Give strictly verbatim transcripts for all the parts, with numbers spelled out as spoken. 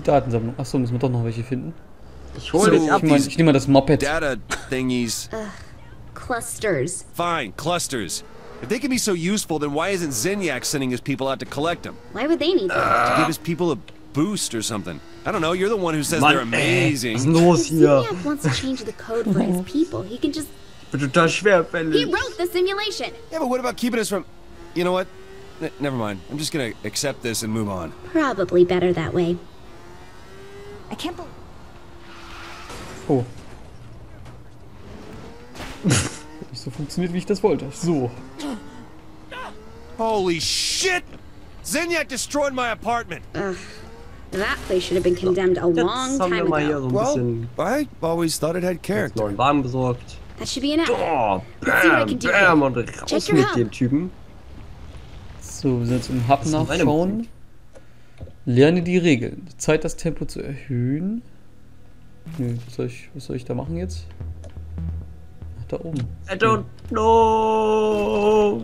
Datensammlung. Achso, müssen wir doch noch welche finden. Ich hole So, dich ab. ich, mein, ich nehme mal das Moped. Data thingies. Ugh, clusters. Fine, clusters. If they can be so useful, then why isn't Zinyak sending his people out to collect them? Why would they need them? To give his people a boost or something. I don't know, you're the one who says Mann, they're ey, was ist amazing. denn los hier? Zinyak wants to change the code for his people. He can just... Ich bin total He schwerfällig. wrote the simulation! Yeah, but what about keeping us from... You know what? N never mind. I'm just gonna accept this and move on. Probably better that way. I can't believe. Oh. Nicht so funktioniert, wie ich das wollte. So. Holy shit! Zinyak destroyed my apartment! Ugh. That place should have been condemned a long Jetzt haben wir time mal hier ago. so ein bisschen I always thought it had character. neuen Wagen besorgt. That should be enough. Oh, Let's see what I bam, can do bam here. und raus Check your mit hub. dem Typen. So, wir sind jetzt im Hub ist meine nachschauen. Lerne die Regeln. Zeit, das Tempo zu erhöhen. Nö, was soll ich, was soll ich da machen jetzt? Ach, da oben. I don't know.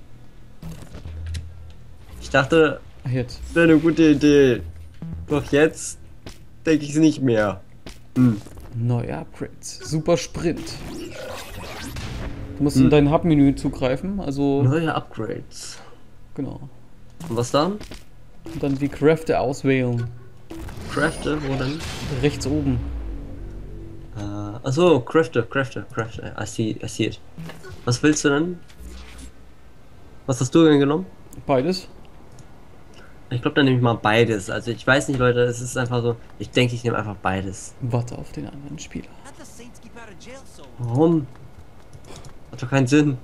Ich dachte, Ach, jetzt. das wäre eine gute Idee. Doch jetzt denke ich es nicht mehr. Hm. Neue Upgrades. Super Sprint. Du musst in dein Hub-Menü zugreifen, also Neue Upgrades. genau. Und was dann? Und dann die Crafter auswählen. Crafte, wo denn? Rechts oben. Uh, achso, Crafte, Crafte, Crafte. I see, I see it. Was willst du denn? Was hast du denn genommen? Beides. Ich glaube, dann nehme ich mal beides. Also ich weiß nicht, Leute, es ist einfach so. Ich denke, ich nehme einfach beides. Warte auf den anderen Spieler. Warum? Hat doch keinen Sinn.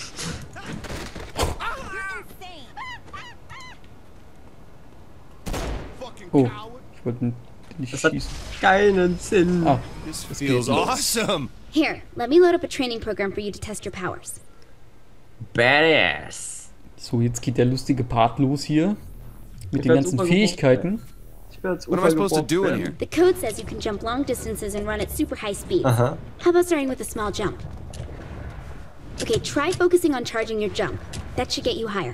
Oh, ich wollte nicht Das hat schießen. keinen Sinn. Ah, This das feels geht los. awesome! Here, let me load up a training program for you to test your powers. Badass. So, jetzt geht der lustige Part los hier. Mit Ich den werd ganzen super Fähigkeiten. Ich bin als What am I supposed to do in here? The code says you can jump long distances and run at super high speeds. Aha. How about starting with a small jump? Okay, try focusing on charging your jump. That should get you higher.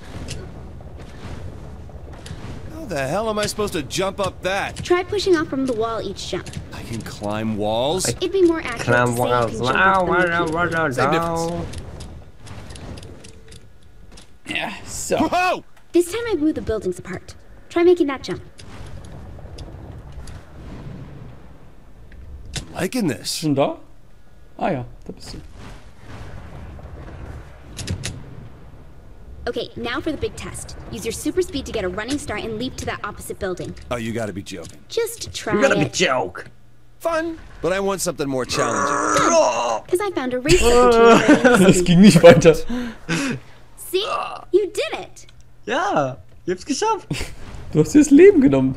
How the hell am I supposed to jump up that? Try pushing off from the wall each jump. I can climb walls? It'd be more accurate Climb to say you walls. can jump up from the peak. Same difference. Ja, so. Whoa! This time I blew the buildings apart. Try making that jump. Liking this. Schon da? Ah ja, da bist du. Okay, now for the big test. Use your super speed to get a running start and leap to that opposite building. Oh, you gotta be joking. Just try You gotta be it. joke. Fun, but I want something more challenging. Because I found a race opportunity. Das ging nicht weiter. See? You did it! Ja, ich hab's geschafft. Du hast dir das Leben genommen.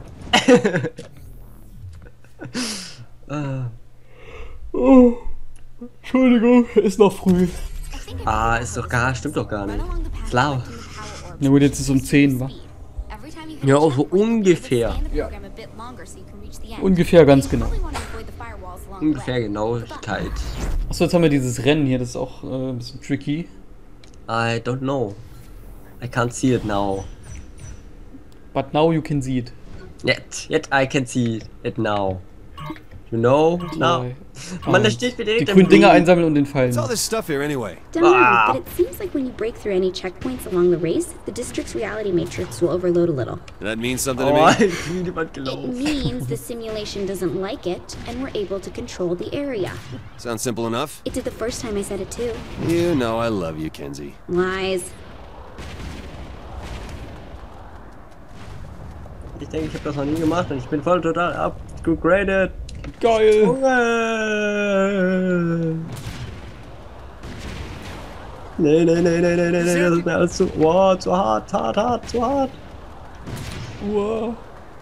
Oh, Entschuldigung, ist noch früh. Ah, ist doch gar, stimmt doch gar nicht. Klar. Na gut, jetzt ist es um zehn, wa? Ja, auch so ungefähr. Ja. Ungefähr ganz genau. Ungefähr Genauigkeit. Achso, jetzt haben wir dieses Rennen hier, das ist auch äh, ein bisschen tricky. I don't know. I can't see it now. But now you can see it. Yet, yet I can see it now. You know? Now. Drei. Mann, da Ah, steht wieder die hinter grünen mir. Dinger einsammeln und den Fallen. What's all this stuff here anyway? Don't worry, Wow. but it seems like when you break through any checkpoints along the race, the district's reality matrix will overload a little. That means something to Oh, me. ich bin jemand It gelaufen. means the simulation doesn't like it, and we're able to control the area. Sounds simple enough. It did the first time I said it too. You know I love you, Kenzie. Lies. Ich denke, ich habe das noch nie gemacht und ich bin voll total upgraded. Geil! Junge! Nee, nee, nee, nee, nee, nee, nee, das ist mir alles zu, wow, zu hart, hart, hart, zu hart. Wow.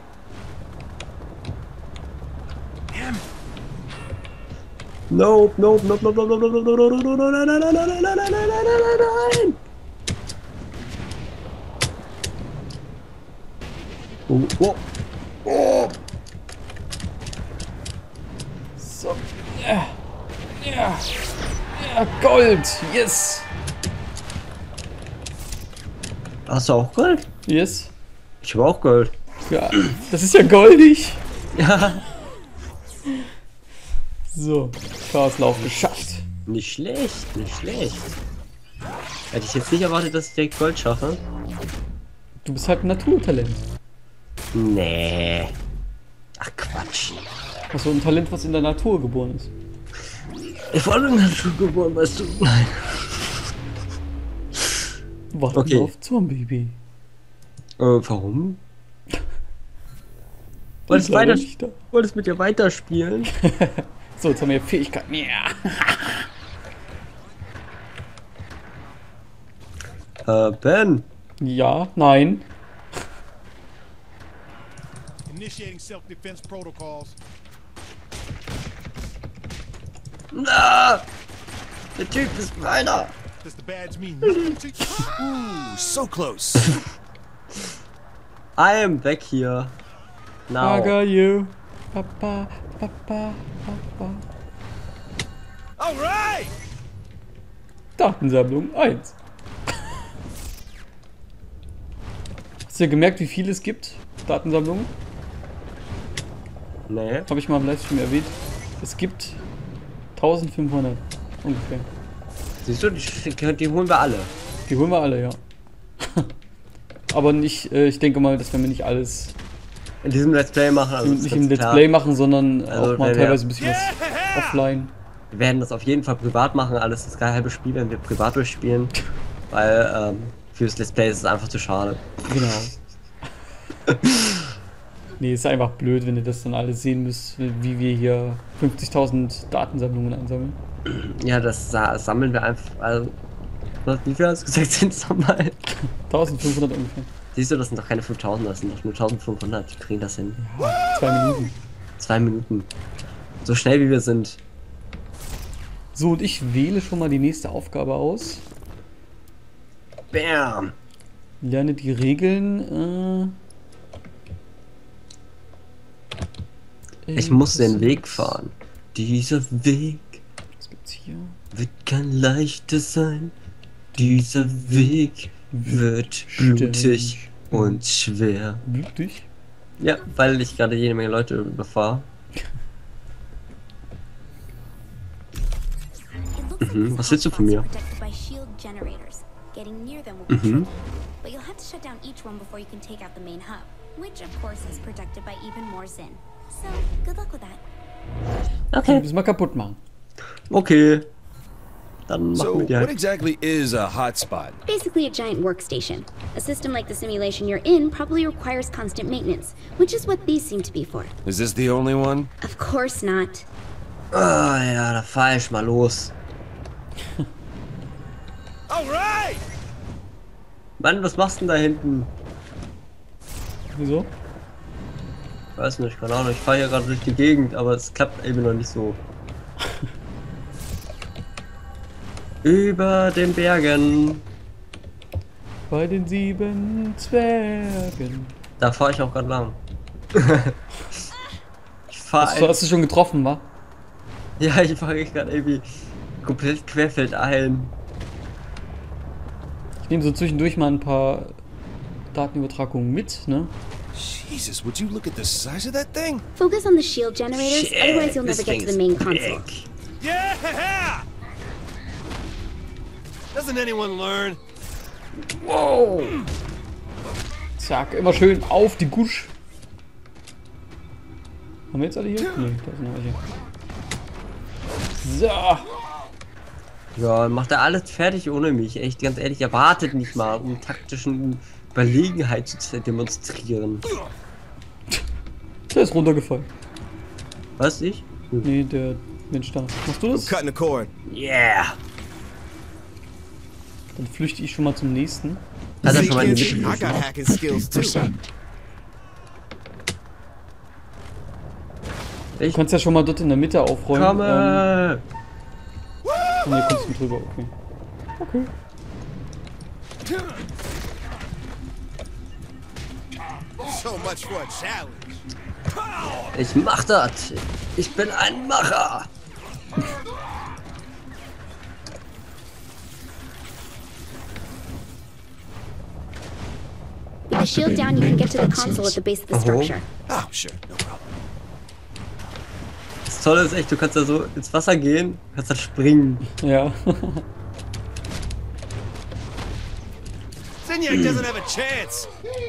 Nope, nope, nope, nope, nope, nope, nope, nope, nope, nope, nope, nein, nein, nein, nein, nein, nein, nein, nein, nein, nein, nein. Oh, oh, oh. So. Ja. Ja. Ja, Gold! Yes! Hast du auch Gold? Yes. Ich habe auch Gold. Ja, das ist ja goldig. Ja. So, Chaoslauf geschafft. Nicht schlecht, nicht schlecht. Hätte ich jetzt nicht erwartet, dass ich direkt Gold schaffe. Du bist halt ein Naturtalent. Nee. Ach Quatsch. Also ein Talent, was in der Natur geboren ist. Ich wurde in der Natur geboren, weißt du? Nein. Warten Okay. auf Zombie. Äh, warum? Wolltest du Ich glaube weiter, nicht da. wolltest mit dir weiterspielen? So, jetzt haben wir Fähigkeiten. Ja. Äh, Ben. Ja, nein. Initiating self-defense protocols. Na! Der Typ ist meiner! Does the badge mean nothing to you? Ooh, so close. I am back here. Now. I got you. Papa, Papa, Papa. Alright! Datensammlung eins. Hast du ja gemerkt, wie viel es gibt? Datensammlungen? Nee. Habe ich mal im Livestream erwähnt. Es gibt eintausendfünfhundert ungefähr. Siehst du, die, die holen wir alle. Die holen wir alle, ja. Aber nicht, äh, ich denke mal, dass wir nicht alles, In diesem Let's Play machen. Also ist nicht ganz im Let's klar. Play machen, sondern Also, auch mal wenn wir- teilweise ein bisschen was offline. Wir werden das auf jeden Fall privat machen. Alles das halbe Spiel werden wir privat durchspielen. Weil ähm, fürs Let's Play ist es einfach zu schade. Genau. Nee, ist einfach blöd, wenn ihr das dann alles sehen müsst, wie wir hier fünfzigtausend Datensammlungen einsammeln. Ja, das sa sammeln wir einfach. Also, was- wie viel hast du gesagt, sind es nochmal? eintausendfünfhundert ungefähr. Siehst du, das sind doch keine fünftausend, das sind doch nur eintausendfünfhundert. Die kriegen das hin. Zwei Minuten. Zwei Minuten. So schnell wie wir sind. So, und ich wähle schon mal die nächste Aufgabe aus. Bam! Lerne die Regeln. Äh, Ich muss den Weg was- fahren. Dieser Weg Was gibt's hier? wird kein leichter sein. Dieser Weg wird blutig und schwer. Blutig? Ja, weil ich gerade jede Menge Leute überfahre. It looks like Mhm, this was willst du von hotspot's mir? protected by shield generators. Getting near them will be Mhm. tricky. But you'll have to shut down each one before you can take out the main hub, which of course is protected by even more Zin. So, good luck with that. Okay. Müssen wir kaputt machen. Okay. Dann machen So, wir die what halt. exactly is a hotspot? Basically a giant workstation. A system like the simulation you're in probably requires constant maintenance, which is what these seem to be for. Is this the only one? Of course not. Ah ja, da fahr ich mal los. Alright! Mann, was machst du denn da hinten? Wieso? Weiß nicht, keine Ahnung. Ich fahre hier gerade durch die Gegend, aber es klappt eben noch nicht so. Über den Bergen. Bei den sieben Zwergen. Da fahre ich auch gerade lang. ich fahre Hast du, hast du schon getroffen, wa? Ja, ich fahre gerade irgendwie komplett querfeldein. Ich nehme so zwischendurch mal ein paar Datenübertragungen mit, ne? Jesus, would you look at the size of that thing? Focus on the shield generators, otherwise you'll this never get to thing the is main console. big. Yeah! Doesn't anyone learn? Wow. Zack, immer schön auf die Gusch. Haben wir jetzt alle hier? Nee, da sind noch welche. So. Ja, macht er alles fertig ohne mich. Echt, ganz ehrlich, er wartet nicht mal, um taktischen Überlegenheit zu demonstrieren. Der ist runtergefallen. Was, ich? Nee, der Mensch da. Machst du das? Cutting the cord. Yeah! Dann flüchte ich schon mal zum nächsten. Hat er schon mal in die I Mitte got geschossen? hacking skills too. Du kannst ja schon mal dort in der Mitte aufräumen. Ähm, Komme! und hier kommst du drüber, okay. Okay. So much for a challenge. Ich mach das! Ich bin ein Macher! Be the shield down, you can get to the console at the base of the structure. Oh, sure, no problem. Das Tolle ist echt, du kannst da so ins Wasser gehen, kannst dann springen. Ja. Zinyak doesn't have a chance.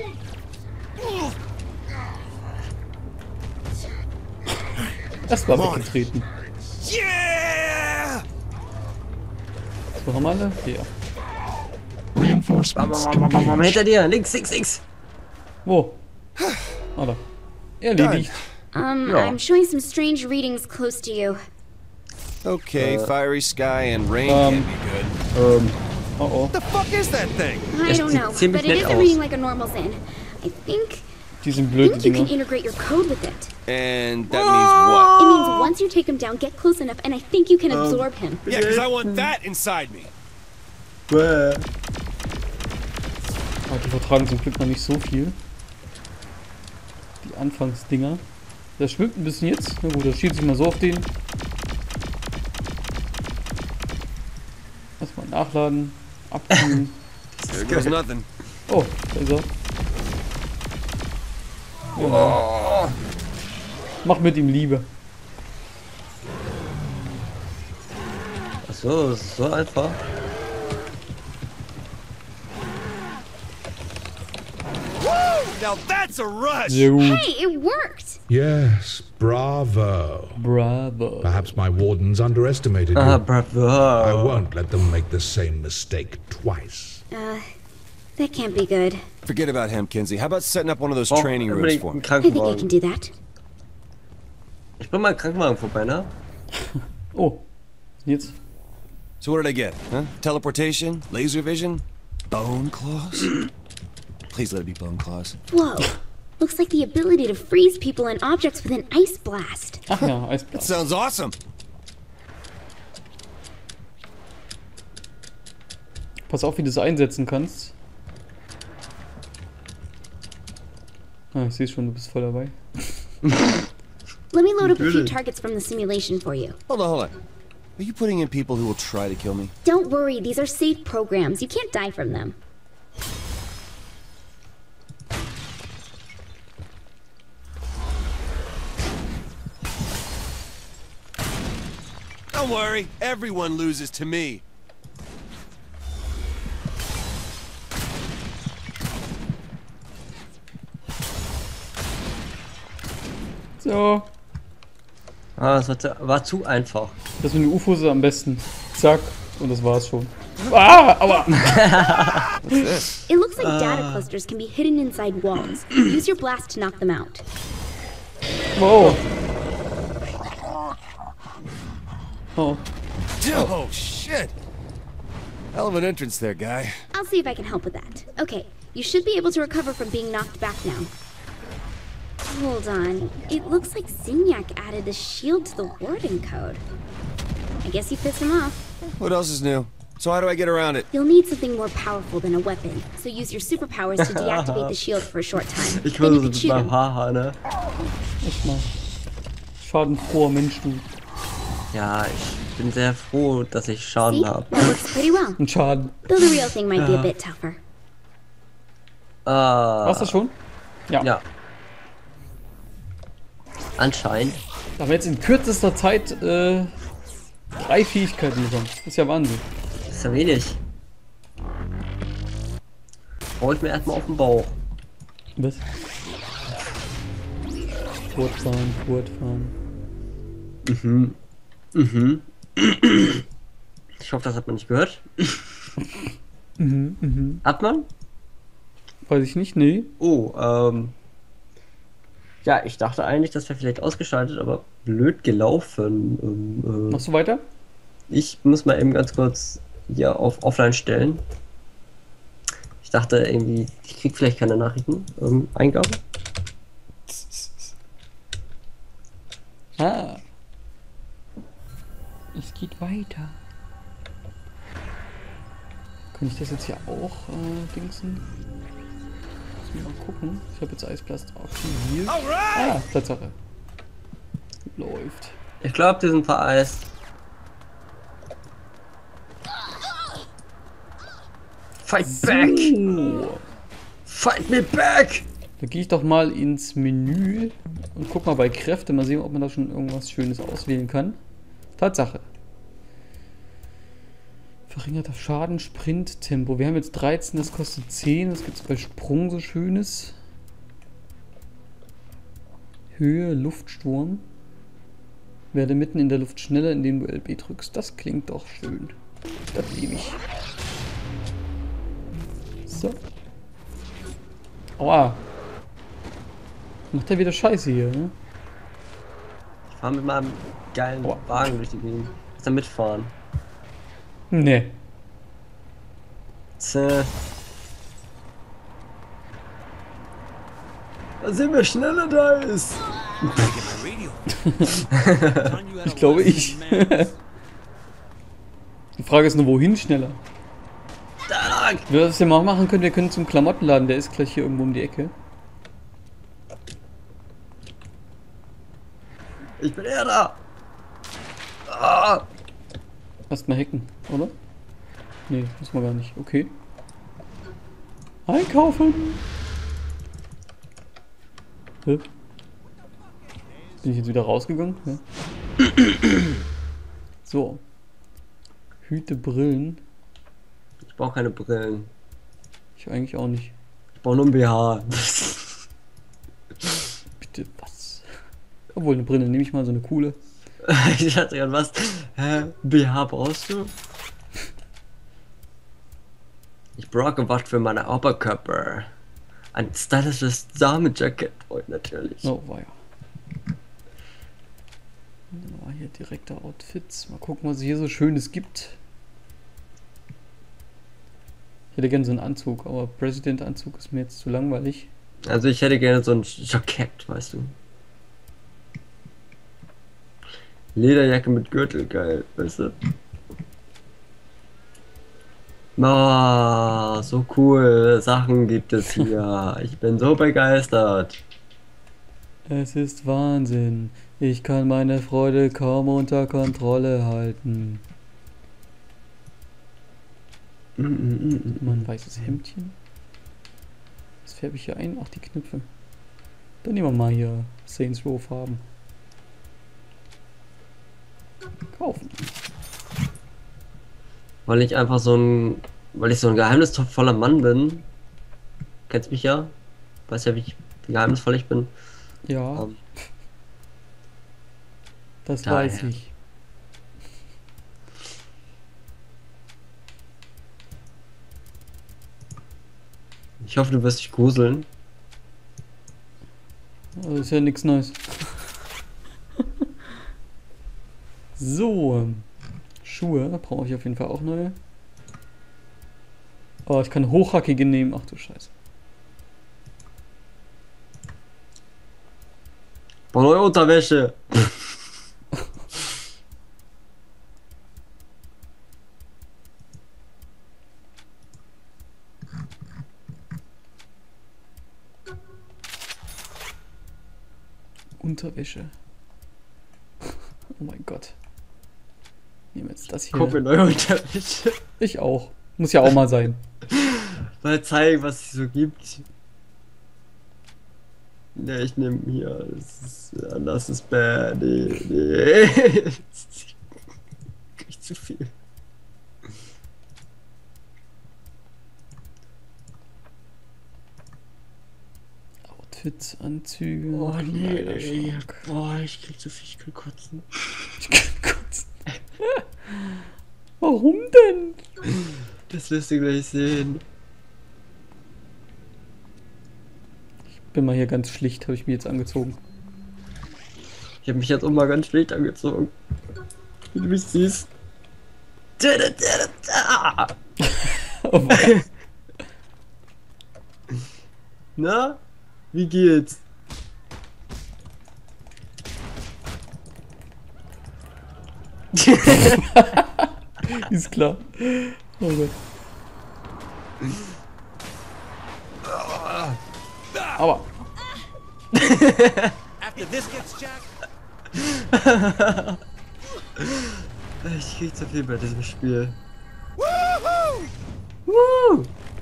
Erstmal weggetreten. Yeah! So, haben wir alle? Ja. Reinforcements Mama, Mama, Mama, hinter dir, links, links, links. Wo? Ah, da. Erledigt. Um, Ja. I'm showing some strange readings close to you. Okay, fiery sky and rain Um, can be good. Ähm, Oh oh. What the fuck is that thing? I Es don't sieht know, ziemlich but it nett isn't aus. reading like a normal Zin. I think, Die sind blöd, die think you can Dinger. integrate your code with it. And that means It means once you take him down, get close enough, and I think you can absorb him. what? Yeah, because I want that inside me. bäh. Ah, die vertragen zum Glück noch nicht so viel. Die Anfangsdinger. Der schwimmt ein bisschen jetzt. Na gut, der schiebt sich mal so auf den. Erstmal nachladen. Abkühlen. There goes nothing. Oh, da ist er. Genau. Mach mit ihm Liebe. Achso, das ist so einfach. Now that's a rush. Sehr gut. Hey, it worked! Yes, bravo. Bravo. Perhaps my wardens underestimated Ah, you. bravo. I won't let them make the same mistake twice. Uh, that can't be good. Forget about him, Kinsey. How about setting up one of those Oh, training rooms unbedingt for einen him? I think I can Krankenwagen. do that. Ich bring mal einen Krankenwagen vorbei, ne? Oh. Jetzt. So what did I get? Huh? Teleportation? Laser vision? Bone claws? Please let it be bone claws. Whoa. Looks like the ability to freeze people and objects with an ice blast. Ach ja, Eisblast. Sounds awesome. Pass auf, wie du es einsetzen kannst. Ah, ich sehe schon, du bist voll dabei. Let me load up a few Really? targets from the simulation for you. Hold on, hold on. Are you putting in people who will try to kill me? Don't worry, these are safe programs. You can't die from them. Don't worry, everyone loses to me. So. Ah, das war zu, war zu einfach. Das mit den U F Os ist am besten. Zack. Und das war's schon. Ah, aua. It looks like data clusters can be hidden inside walls. Use your blast to knock them out. Wow. Oh. Oh, shit. Hell of an entrance there, guy. I'll see if I can help with that. Okay, you should be able to recover from being knocked back now. Hold on. It looks like Zinyak added the shield to the warden code. I guess you pissed him off. What else is new? So how do I get around it? You'll need something more powerful than a weapon, so use your superpowers to deactivate the shield for a short time. Ich Then you würde can so shoot mit meinem him. Haha, ne? Echt mal. Schadenfroher Mensch, du. Ja, ich bin sehr froh, dass ich Schaden See? habe. That works pretty well. Ein Schaden. Though the real thing might be a bit tougher. Ah, War's das schon? Ja. ja. Anscheinend. Da haben wir jetzt in kürzester Zeit äh, drei Fähigkeiten bekommen. Das ist ja Wahnsinn. Das ist ja wenig. Brauche ich mir erstmal auf den Bauch. Was? Fortfahren, fortfahren. Mhm. Mhm. Ich hoffe, das hat man nicht gehört. Mhm, mhm. Hat man? Weiß ich nicht, nee. Oh, ähm. Ja, ich dachte eigentlich, das wäre vielleicht ausgeschaltet, aber blöd gelaufen. Ähm, äh, Machst du weiter? ich muss mal eben ganz kurz hier auf Offline stellen. Ich dachte irgendwie, ich krieg vielleicht keine Nachrichten. Ähm, Eingaben. Ah. Es geht weiter. Kann ich das jetzt hier auch äh, dingsen? Muss ich mal gucken. Ich habe jetzt Eisblast aktiviert. Ah, Tatsache. Läuft. Ich glaube, die sind vereist. Fight back! So. Fight me back! Da gehe ich doch mal ins Menü und guck mal bei Kräfte, mal sehen, ob man da schon irgendwas Schönes auswählen kann. Tatsache. Verringerter Schaden, Sprint, Tempo. Wir haben jetzt dreizehn, das kostet zehn. Was gibt es bei Sprung so Schönes? Höhe, Luftsturm. Werde mitten in der Luft schneller, indem du L B drückst. Das klingt doch schön. Das liebe ich. So. Aua. Macht er wieder Scheiße hier, ne? Ich fahre mit meinem geilen Aua. Wagen durch die Gegend. Kannst du mitfahren? Nee. Tja. Da sehen wir schneller da ist. Ich glaube ich. Die Frage ist nur, wohin schneller? Da lang. Was wir mal machen können, wir können zum Klamottenladen, der ist gleich hier irgendwo um die Ecke. Ich bin eher da. Ah. Erstmal hacken, oder? Nee, muss man gar nicht. Okay. Einkaufen! Hä? Bin ich jetzt wieder rausgegangen? Ja. So. Hüte, Brillen. Ich brauche keine Brillen. Ich eigentlich auch nicht. Ich brauche nur ein B H. Bitte, was? Obwohl, eine Brille nehme ich mal, so eine coole. Ich hatte gerade was. Hä? B H brauchst du? Ich brauche was für meine Oberkörper. Ein stylisches Damenjacket. Oh, natürlich. Oh, war ja. Oh, hier direkte Outfits. Mal gucken, was es hier so Schönes gibt. Ich hätte gerne so einen Anzug, aber President-Anzug ist mir jetzt zu langweilig. Also ich hätte gerne so ein Jackett, weißt du. Lederjacke mit Gürtel, geil, weißt du. Oh, so cool Sachen gibt es hier. Ich bin so begeistert. Es ist Wahnsinn. Ich kann meine Freude kaum unter Kontrolle halten. Mm, mm, mm, Mal ein weißes Hemdchen. Was färbe ich hier ein? Ach, die Knöpfe. Dann nehmen wir mal hier Saints Row Farben. Kaufen. Weil ich einfach so ein, weil ich so ein geheimnisvoller Mann bin. Kennst mich ja? Weißt ja, wie, ich, wie geheimnisvoll ich bin. Ja, Ähm, das daher. weiß ich. Ich hoffe, du wirst dich gruseln. Das ist ja nichts Neues. So. Schuhe brauche ich auf jeden Fall auch neue. Oh, ich kann hochhackige nehmen. Ach du Scheiße. Boah, neue Unterwäsche. Unterwäsche. Oh mein Gott. Nehmen wir jetzt das hier. Guck mir neue Unterwäsche. Ich auch. Muss ja auch mal sein. Mal zeigen, was es so gibt. Ja, ich nehme hier. Das ist, ja, das ist bad. Nee, nee. Das ist nicht zu viel. Outfits, Anzüge. Oh nee, ey. Kleiderschrank. Boah, ich krieg zu viel, ich kann kotzen. Ich kann kotzen. Warum denn? Das wirst du gleich sehen. Bin mal hier ganz schlicht, habe ich mir jetzt angezogen. Ich habe mich jetzt auch mal ganz schlecht angezogen. Wie du mich siehst. Oh Mann. Na? Wie geht's? Ist klar. Oh Gott. Aber. After this gets jacked, Ich krieg zu viel bei diesem Spiel. woohoo! Woo!